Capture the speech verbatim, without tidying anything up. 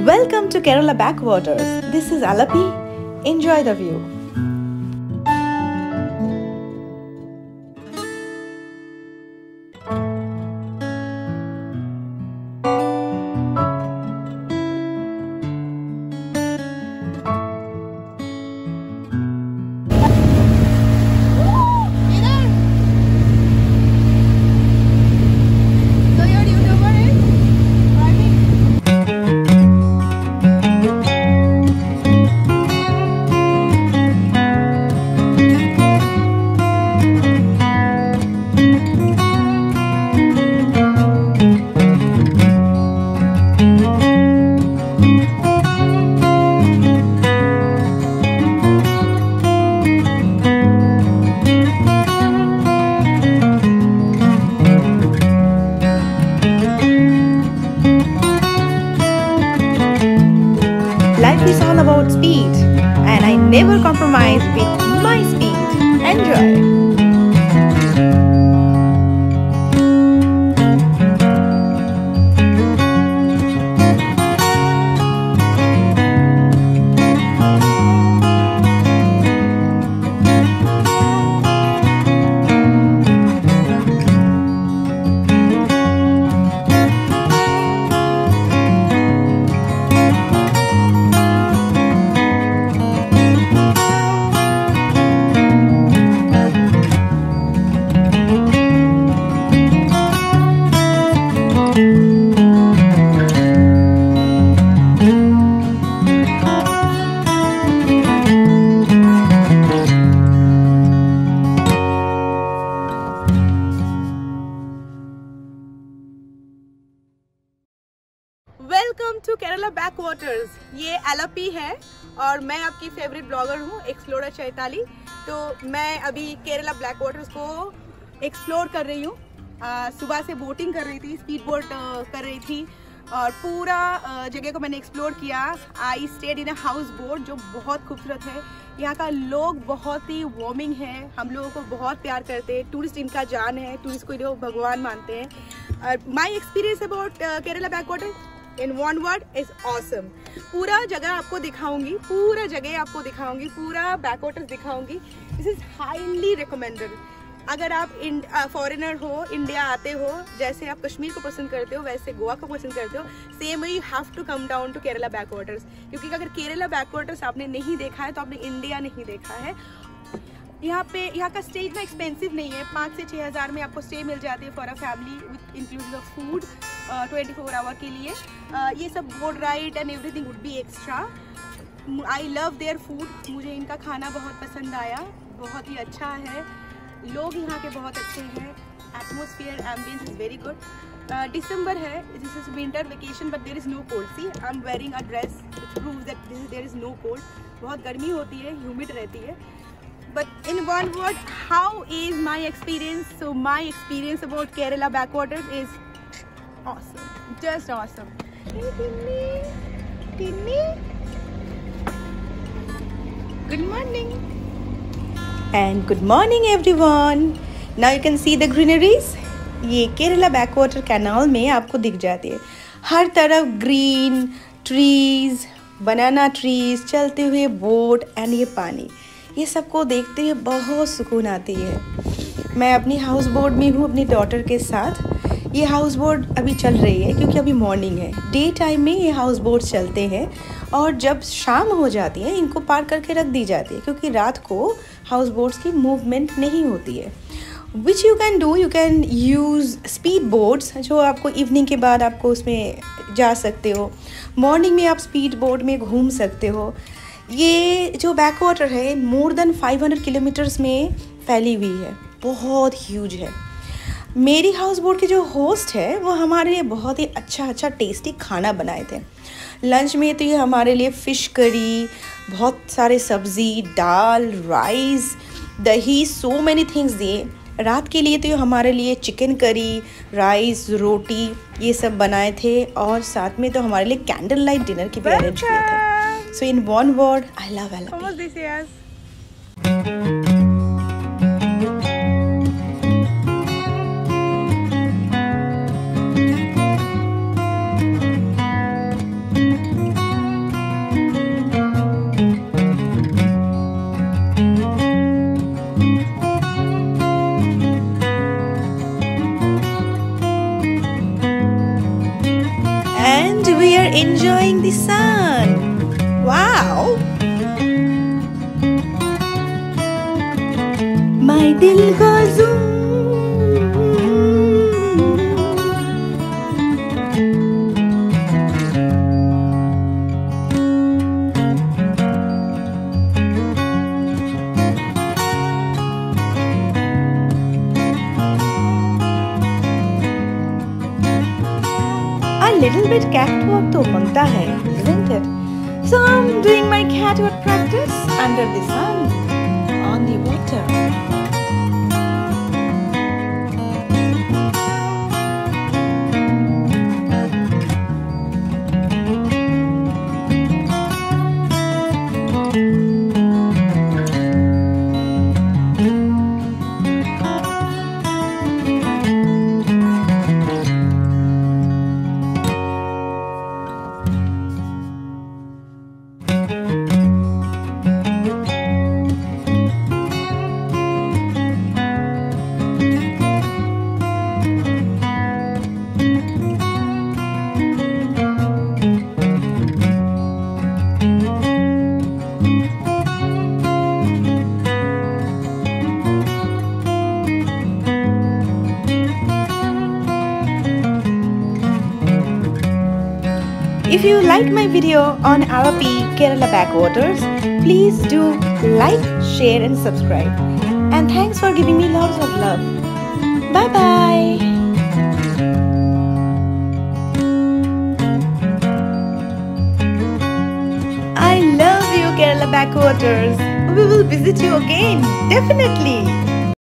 Welcome to Kerala Backwaters. This is Alapi. Enjoy the view. Life is all about speed, and I never compromise with my speed. Enjoy! Welcome to Kerala backwaters. ये एलापी है और मैं आपकी favourite blogger हूँ, explorer Chaitali. तो मैं अभी Kerala backwaters को एक्सप्लोर कर रही हूँ। सुबह से बोटिंग कर रही थी, स्पीड बोट कर रही थी और पूरा जगह को मैंने एक्सप्लोर किया। I stayed in a house boat जो बहुत खूबसूरत है। यहाँ का लोग बहुत ही वार्मिंग है, हम लोगों को बहुत प्यार करते हैं। टूरिस्ट इनका जान है, टूरिस्ट को लोग भगवान मानते हैं। My experience about Kerala backwater in one word is awesome. पूरा जगह आपको दिखाऊंगी, पूरा जगह आपको दिखाऊंगी, पूरा बैकवाटर्स दिखाऊंगी। This is highly recommended. अगर आप फॉरेनर हो, इंडिया आते हो, जैसे आप कश्मीर को पसंद करते हो वैसे गोवा को पसंद करते हो, same you have to come down to Kerala backwaters. क्योंकि अगर केरला बैकवाटर्स आपने नहीं देखा है तो आपने इंडिया नहीं देखा है। यहाँ पे यहाँ का स्टे इतना एक्सपेंसिव नहीं है, पाँच से छः हज़ार में आपको स्टे मिल जाती है for a family with including food twenty four hour के लिए। uh, ये सब boat ride and everything would be extra. I love their food, मुझे इनका खाना बहुत पसंद आया, बहुत ही अच्छा है। लोग यहाँ के बहुत अच्छे हैं। Atmosphere ambience is very good. दिसंबर है, this is winter vacation but there is no cold. See I am wearing a dress which proves that this there is no cold. बहुत गर्मी होती है, ह्यूमिड रहती है। But in one word, how is my experience? So my experience about Kerala backwaters is awesome, just awesome. Hey, Tinny, Tinny. Good morning. And good morning everyone. Now you can see the greeneries. ये Kerala backwater canal में आपको दिख जाती है। हर तरफ green trees, बनाना trees, चलते हुए boat and ये पानी, ये सबको देखते हुए बहुत सुकून आती है। मैं अपनी हाउस बोट में हूँ अपनी डॉटर के साथ। ये हाउस बोट अभी चल रही है क्योंकि अभी मॉर्निंग है। डे टाइम में ये हाउस बोट चलते हैं और जब शाम हो जाती है इनको पार करके रख दी जाती है क्योंकि रात को हाउस बोट्स की मूवमेंट नहीं होती है। Which you can do, you can use speed boats जो आपको इवनिंग के बाद आपको उसमें जा सकते हो। मॉर्निंग में आप स्पीड बोट में घूम सकते हो। ये जो बैकवाटर है more than five hundred kilometres में फैली हुई है, बहुत ह्यूज है। मेरी हाउस बोट के जो होस्ट है वो हमारे लिए बहुत ही अच्छा अच्छा टेस्टी खाना बनाए थे। लंच में तो ये हमारे लिए फ़िश करी, बहुत सारे सब्ज़ी, दाल, राइस, दही, सो मैनी थिंग्स दिए। रात के लिए तो ये हमारे लिए चिकन करी, राइस, रोटी ये सब बनाए थे और साथ में तो हमारे लिए कैंडल लाइट डिनर की भी अरेंज किए थे। So in one word, I love Alapi. Almost this years. enjoying the sun. Wow! My dil ka zoom. A little bit catwalk to mangta hai, isn't it? So I'm doing my catwalk practice under the sun, on the water. If you like my video on Alapi Kerala backwaters, please do like, share and subscribe. And thanks for giving me lots of love. Bye bye. I love you, Kerala backwaters. We will visit you again, definitely.